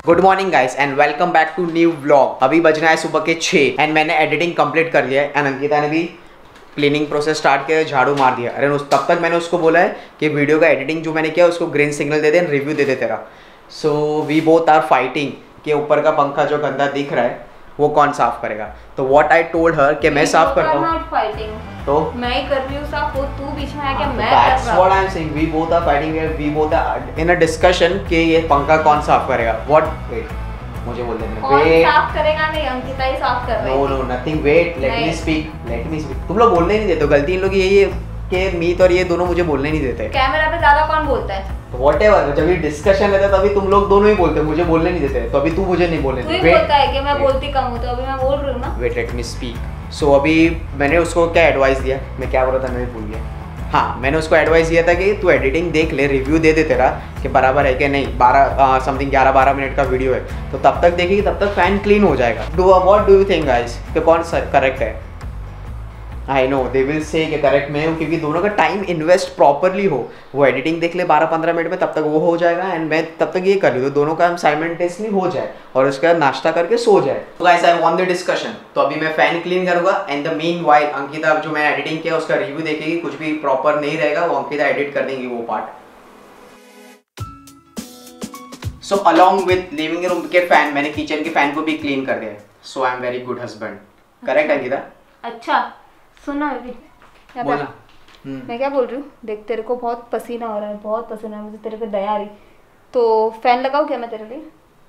Good morning guys and welcome back to new vlog. अभी बजना है सुबह के 6 एंड मैंने एडिटिंग कंप्लीट कर लिया है एंड अंकिता ने भी क्लीनिंग प्रोसेस स्टार्ट किया, झाड़ू मार दिया। अरे तब तक मैंने उसको बोला है कि वीडियो का एडिटिंग जो मैंने किया उसको ग्रीन सिग्नल दे दे, रिव्यू दे दे तेरा। So we both are fighting कि ऊपर का पंखा जो गंदा दिख रहा है वो कौन साफ करेगा। तो व्हाट आई टोल्ड हर कि मैं साफ करता हूँ, तो मैं ही कर रही हूँ साफ, वो तू बीच में आके मैं That's what I'm saying. We both are fighting here. We both are in a discussion कि ये पंखा कौन साफ करेगा। What? Wait. मुझे बोल देने। कौन साफ करेगा? नहीं, अंकिता ही साफ कर रही है। No, nothing. Wait. Let me speak. Let me speak. तुम लोग बोलने नहीं देते हो। गलती इन लोग की यही है कि मीत और ये दोनों मुझे बोलने नहीं देते। कैमरा पे ज्यादा कौन बोलता है? Whatever. जब ये डिस्कशन रहता है तभी तुम लोग दोनों ही बोलते हो, मुझे बोलने नहीं देते। तो अभी तू मुझे नहीं बोलने देता। तू ही बोलता है कि मैं बोलती कम हूँ, तो अभी मैं बोल रही हूँ ना। Wait, let me speak. So अभी मैंने उसको क्या एडवाइस दिया, मैं क्या बोल रहा था मैं भूल गया। हाँ, मैंने उसको एडवाइस दिया था कि तू एडिटिंग देख ले, रिव्यू दे दे तेरा कि बराबर है कि नहीं। 11-12 मिनट का वीडियो है, तो तब तक देखेगी, तब तक फैन क्लीन हो जाएगा। What do you think guys कि कौन करेक्ट है? I know they will say कि करेक्ट मैं हूँ, क्योंकि दोनों का टाइम इन्वेस्ट प्रॉपरली हो। वो एडिटिंग देख ले 12-15 मिनट में, तब तक वो हो जाएगा एंड मैं तब तक ये कर लूँ, तो दोनों का हम साइमल्टेनियसली हो जाए और उसके बाद नाश्ता करके सो जाए। तो guys I want the discussion. तो अभी मैं फैन क्लीन करूँगा and the meanwhile Ankita जो मैं एडिटिंग किया उसका रिव्यू देखेगी। कुछ भी प्रॉपर नहीं रहेगा वो अंकिता एडिट कर देंगी वो part. So along with living room के फैन, मैंने किचन के फैन को भी क्लीन कर दिया है। So I am very good husband. Correct Ankita? अच्छा सुना अभी बोला। मैं क्या बोल रही हूँ, देख तेरे को बहुत पसीना हो रहा है, बहुत पसीना है, मुझे तेरे पे दया आ रही, तो फैन लगाऊं क्या मैं तेरे लिए?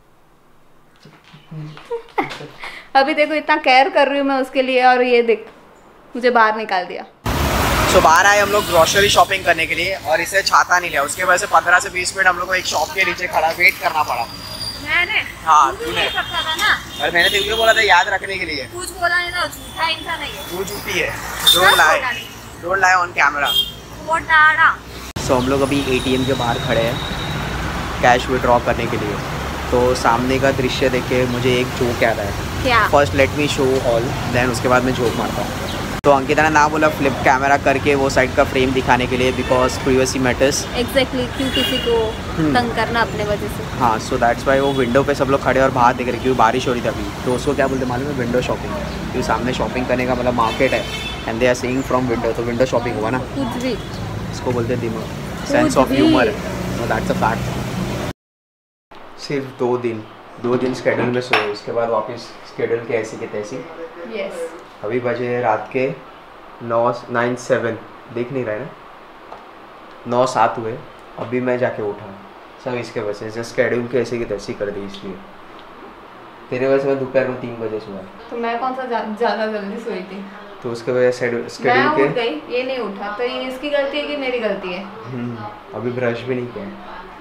अभी देखो इतना केयर कर रही हूँ मैं उसके लिए, और ये देख मुझे बाहर निकाल दिया। सो बाहर आए हम लोग ग्रोसरी शॉपिंग करने के लिए और इसे छाता नहीं लिया। उसके वजह से 15 से 20 मिनट हम लोग को एक शॉप के नीचे खड़ा वेट करना पड़ा। मैंने? हाँ तूने। ना और मैंने तुझे बोला था याद रखने के लिए। कुछ बोला नहीं ना, झूठा इंसान है ये। तू झूठी है। Don't lie on camera. So हम लोग अभी ATM के बाहर खड़े हैं कैश विड्रॉ करने के लिए। तो सामने का दृश्य देख के मुझे एक जोक याद आया। क्या? First let me show all, then उसके बाद मैं जोक मारता हूँ। तो अंकिता ने ना बोला फ्लिप कैमरा करके वो साइड का फ्रेम दिखाने के लिए, बिकॉज प्रिवेसी मैटर्स। एग्जैक्टली, क्यों किसी को तंग करना अपने वजह से। हाँ, सो दैट्स वाई वो विंडो पे सब लोग खड़े और बाहर देख रहे, क्योंकि बारिश हो रही थी अभी। तो उसको क्या बोलते मालूम है? Window shopping. क्योंकि सामने शॉपिंग करने का मतलब मार्केट है and they are seeing from window, तो विंडो शॉपिंग हुआ ना। कुछ भी इसको बोलते हैं दिमाग, sense of humour. So that's a fact. सिर्फ 2 दिन स्केड्यूल में सोए, उसके बाद वापस स्केड्यूल के ऐसी के तैसी। यस। अभी बजे रात के 9:07, देख नहीं रहा है ना, 9:07 हुए। अभी मैं जाके उठा, सब इसके वजह से स्केड्यूल के ऐसे की तैसी कर दी। इसलिए तेरे वजह से मैं दोपहर में 3 बजे सोया। तो मैं कौन सा ज़्यादा जल्दी सोई थी? तो उसके वजह से स्केड्यूल मैं के उठ गई, ये नहीं उठा, तो ये इसकी गलती है कि मेरी गलती है? अभी ब्रश भी नहीं किया।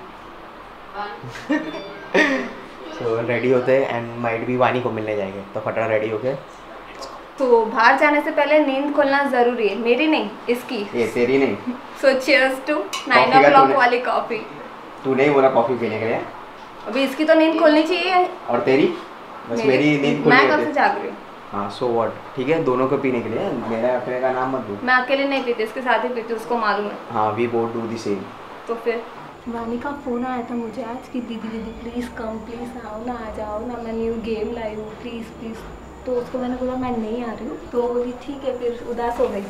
सो रेडी होते हैं एंड माइट भी वानी को मिलने जाएंगे, तो फटा रेडी हो गए। तो बाहर जाने से पहले नींद खोलना जरूरी है, मेरी नहीं इसकी। ये तेरी नहीं। सो चीयर्स टू 9 o'clock वाली कॉफी। तू नहीं बोला कॉफी पीने के लिए? अभी इसकी तो नींद खोलनी चाहिए। और तेरी? बस मेरी नींद खोलनी है। मैं कब से जाग रही हूँ? हाँ, सो व्हाट, ठीक है, दोनों को पीने के लिए। मेरा अपने का नाम मत दो। मैं अकेले नहीं पीती, इसके साथ ही पीती, उसको मालूम है। हाँ, we both do the same. तो फिर वानी का फ़ोन आया था मुझे आज कि दीदी प्लीज़ कम, प्लीज़ आओ ना, आ जाओ ना, मैं न्यू गेम लाई हूँ, प्लीज़। तो उसको मैंने बोला मैं नहीं आ रही हूँ, तो वो बोली ठीक है, फिर उदास हो गई।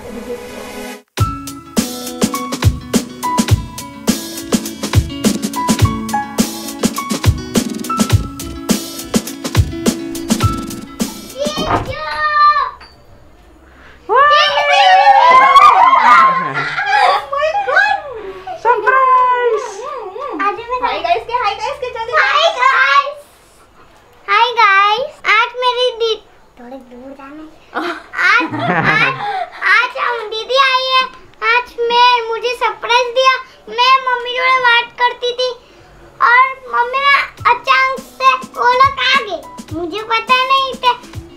आज हम दीदी आई है, आज मैं मुझे सरप्राइज दिया। मैं मम्मी जोड़े बात करती थी और मम्मी ने अचानक से वो लोग आ गए। मुझे पता नहीं था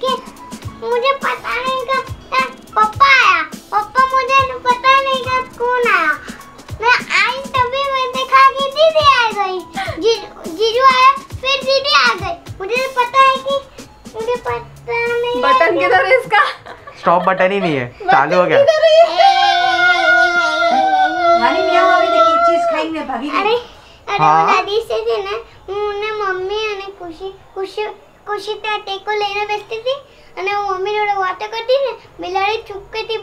पापा आया। पापा मुझे पता नहीं था कौन आया। मैं आई तभी मैं देखा कि दीदी आ गई, जीजू आया, फिर दीदी आ गई। मुझे पता नहीं। बटन किधर है इसका? स्टॉप बटन ही नहीं है, चालू हो गया। अरे दादी से थे ना, उन्हें मम्मी ખુશી ત્યાં ટેકો લઈને બેસતી હતી અને હું મમ્મી જોડે વાતો કરતી ને બિલાડી ચૂપકેથી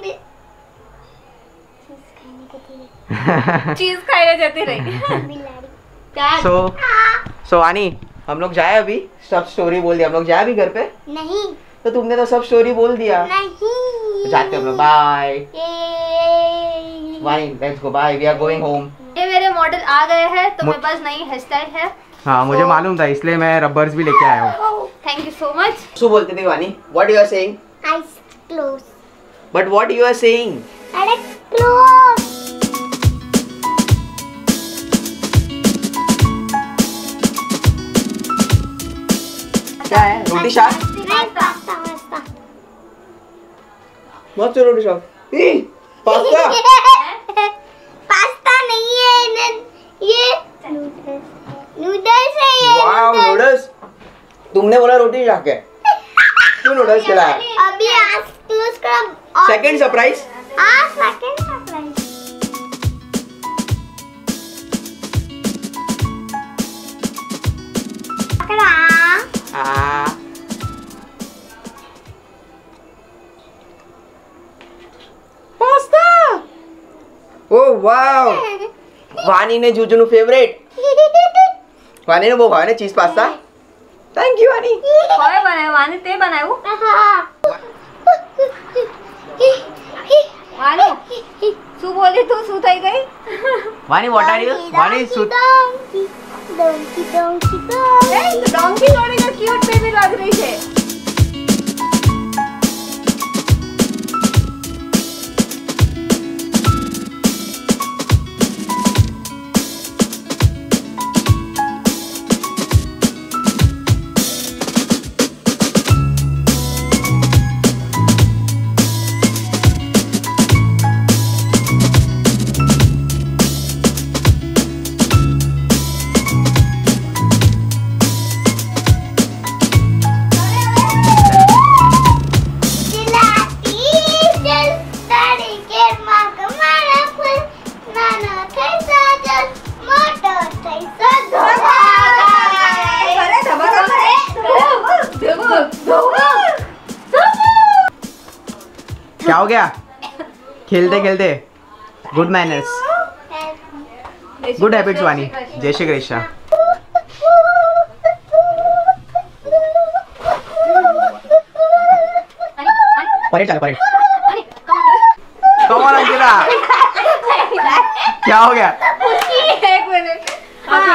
चीज खाने जाती रही બિલાડી सो वानी हम लोग जाए अभी, सब स्टोरी बोल दिया, हम लोग जाए अभी घर पे। नहीं तो तुमने तो सब स्टोरी बोल दिया। नहीं तो जाते हम लोग, bye Wani, let's go, bye, we are going home. ये मेरे मॉडल आ गए हैं तो मेरे पास नई हेयर स्टाइल है। हाँ मुझे मालूम था, इसलिए मैं रबर्स भी लेके आया हूँ। Thank you so much. So बोलते थे Wani, what you are saying? eyes close but what you are saying? अरे close क्या है? रोटी शाक? नहीं पास्ता पास्ता मत रोटी शाक। पास्ता? पास्ता नहीं है ये नूडल्स है ये वाओ नूडल्स। तुमने बोला रोटी शाक है, क्यों नूडल्स खिलाया? अभी आज क्लोज करो सेकंड सरप्राइज। सेकंड सरप्राइज पकड़ा पास्ता। ओह वाओ, वानी ने जूजू फेवरेट, वानी ने वो खाया ना चीज पास्ता। थैंक यू वानी। कोई बनाए वानी ते बनाए वो वानी सु बोली तू सु થઈ ગઈ Wani what are you? Wani donkey donkey थोड़ी तो क्यूट बेबी लग रही है। क्या हो गया? खेलते खेलते good manners, good habits Wani. जय श्री कृष्ण। परेड चलो परेड। कौन अंकिता? क्या हो गया? एक मिनट अभी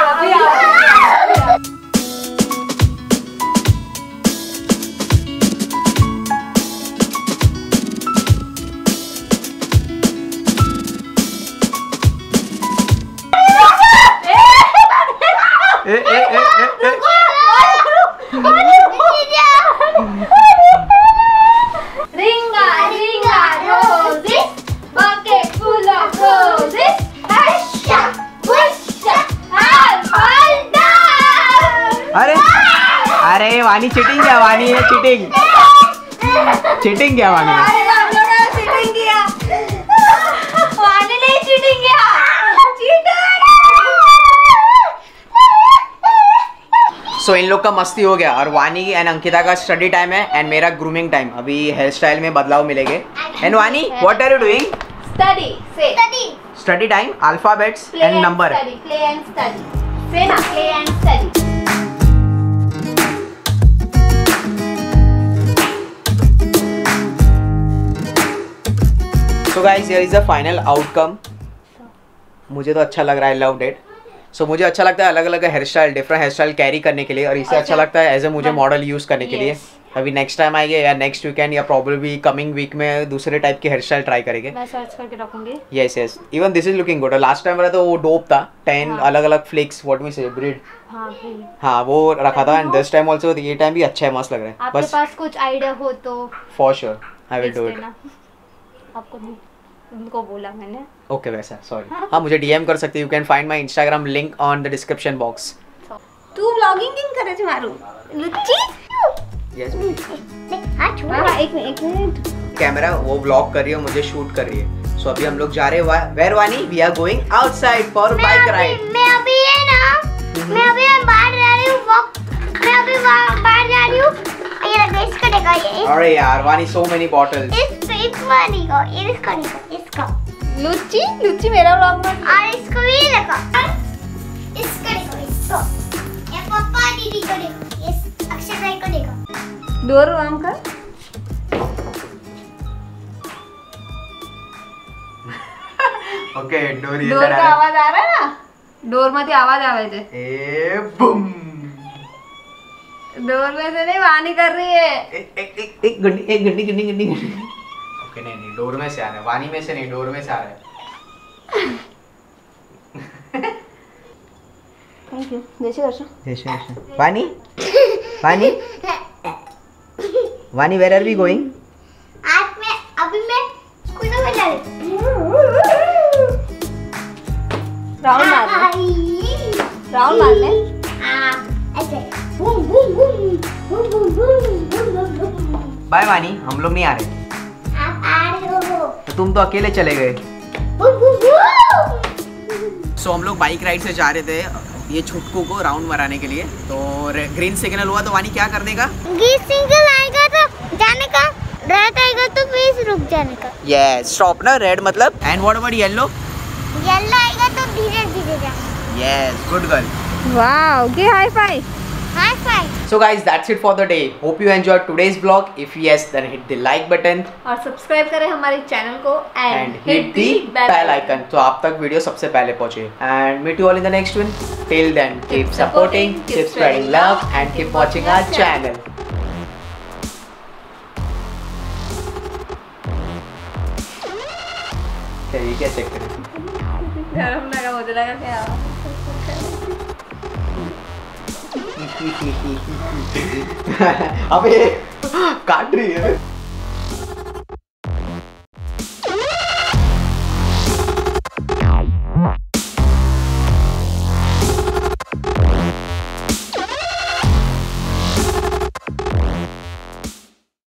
ए ए ए ए ए Ringa, ringa, roses, bucket full of roses. Hasha, wusha, alfalda. अरे अरे वानी चीटिंग किया, वानी ने चीटिंग किया वानी ने। अरे हम लोगों ने चीटिंग किया। वानी ने चीटिंग किया। चीटर। सो इन लोग का मस्ती हो गया और वानी एंड अंकिता का स्टडी टाइम है एंड मेरा ग्रूमिंग टाइम। अभी हेयर स्टाइल में बदलाव मिलेंगे। And Wani what are you doing? Study, say. Study time, alphabets Play and number. study. Play and study. Say na, play and study. So guys here is the final outcome. मुझे तो अच्छा लग रहा है, loved it. सो मुझे अच्छा लगता है अलग अलग hair style, different hair style carry करने के लिए, और इसे अच्छा लगता है एज ए मुझे मॉडल यूज करने के लिए। अभी नेक्स्ट टाइम आएंगे या नेक्स्ट वीकेंड या प्रॉब्लली कमिंग वीक में दूसरे टाइप के हेयर स्टाइल ट्राई करेंगे। मैं सर्च करके रखूंगी। Yes yes, even this is looking good. Last time वाला तो वो डोप था, 10 अलग अलग flicks, what we say braid, हाँ भी। हाँ वो रखा था। एंड दिस टाइम आल्सो, ये टाइम भी अच्छा है, मस्त लग रहा है। आपके बस पास कुछ आइडिया हो तो फॉर श्योर आई विल भेज डू इट। देना। आपको नहीं, उनको बोला मैंने। ओके वैसा सॉरी। हाँ मुझे डीएम कर सकते, you can find my Instagram link on the description box. तू व्लॉगिंग किंग करे छे मारू लुच्ची। यस हाँ छोड़ हाँ एक मिनट। कैमरा वो व्लॉग कर रही है, मुझे शूट कर रही है। सो अभी हम लोग जा रहे हैं where Wani, we are going outside for bike ride. मैं अभी ये ना मैं अभी बाहर जा रही हूँ, मैं अभी अरे यार वानी so many bottles. इसको नहीं को, इसको नहीं को, इसको। लुच्ची लुच्ची मेरा व्लॉग में। और इसको भी देखो। इसको देखो, इसको। ये पापा दीदी को देखो, ये अक्षय भाई को देखो। डोर ऑन कर। ओके डोर ये डोर का आवाज आ रहा है ना, डोर मध्ये आवाज आवायचे. ए बूम. डोर में से नहीं, वानी कर रही है. एक गंडी. ओके नहीं डोर में से आ रहा है, वानी में से नहीं, डोर में से आ रहा है. Thank you. जय श्री कृष्ण. वानी वेयर आर वी गोइंग? आज मैं अभी मैं कुछ में जा रही राउंड मारने. राउंड मारने. ऐसे boom boom boom boom boom boom boom. Bye Wani, हम लोग नहीं आ रहे. आप आ रहे हो तो तुम तो अकेले चले गए. Boom boom boom. सो हम लोग बाइक राइड से जा रहे थे ये छुटकू को राउंड मराने के लिए. तो ग्रीन सिग्नल हुआ तो वानी क्या कर देगा? ग्रीन सिग्नल आएगा तो जाने का, रेड आएगा तो प्लीज रुक जाने का. यस स्टॉप ना, रेड मतलब. And what about yellow? Yellow आएगा तो धीरे धीरे जाना. Yes good girl. Wow, give high five. High five. So guys, that's it for the day. Hope you enjoyed today's vlog. If yes, then hit the like button और subscribe करें हमारे channel को and hit the bell icon तो आप तक video सबसे पहले पहुंचे. And meet you all in the next one. Till then, keep supporting, keep spreading love, and keep watching our channel. ये क्या चेक करें? गरम लगा, मुझे लगा क्या. अबे काट रही है.